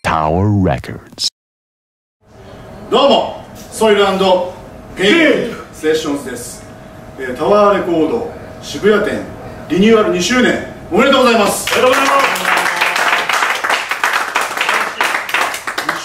Tower Records。 どうも、ソイル&ピンプセッションズです。タワーレコード渋谷店リニューアル2周年おめでとうございます。 おめでとうございます。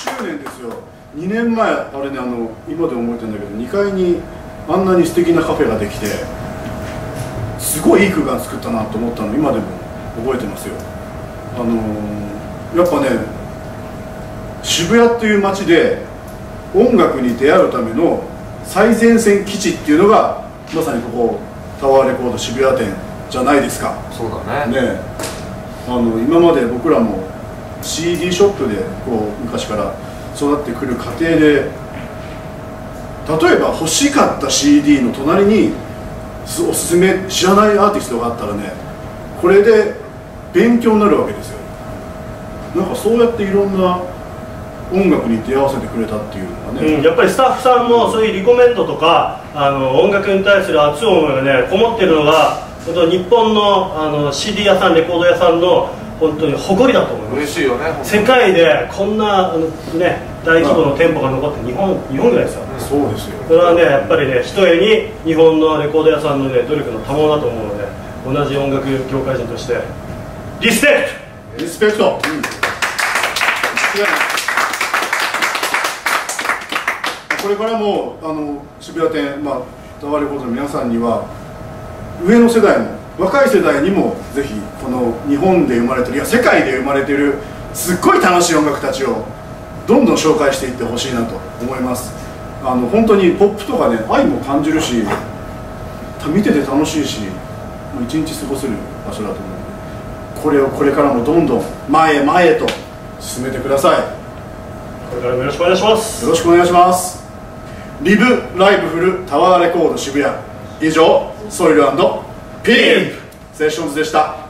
2周年ですよ。2年前あれね、今でも覚えてるんだけど、2階にあんなに素敵なカフェができて、すごいいい空間作ったなと思ったの今でも覚えてますよ。やっぱね、渋谷っていう街で音楽に出会うための最前線基地っていうのがまさにここタワーレコード渋谷店じゃないですか。 そうだね。 ね、今まで僕らも CD ショップでこう昔から育ってくる過程で、例えば欲しかった CD の隣におすすめ知らないアーティストがあったらね、これで勉強になるわけですよ。なんかそうやっていろんな音楽に出会わせてくれたっていうのがね、 やっぱりスタッフさんもそういうリコメントとか音楽に対する熱い思いがねこもってるのが本当日本のCD 屋さんレコード屋さんの本当に誇りだと思います。 嬉しいよね。 世界でこんなね大規模の店舗が残って日本ぐらいですよ。 そうですよ。 それはねやっぱりねひとえに日本のレコード屋さんのね努力の賜物だと思うので、同じ音楽業界人としてリスペクト。 リスペクト。これからも渋谷店、タワーレコードの皆さんには上の世代も若い世代にもぜひこの日本で生まれてる、いや世界で生まれてるすっごい楽しい音楽たちをどんどん紹介していってほしいなと思います。本当にポップとかね愛も感じるし、見てて楽しいし、一日過ごせる場所だと思うので、これをこれからもどんどん前へ前へと進めてください。 これからもよろしくお願いします。 よろしくお願いします。リブライブフルタワーレコード渋谷、以上ソイル&ピンプセッションズでした。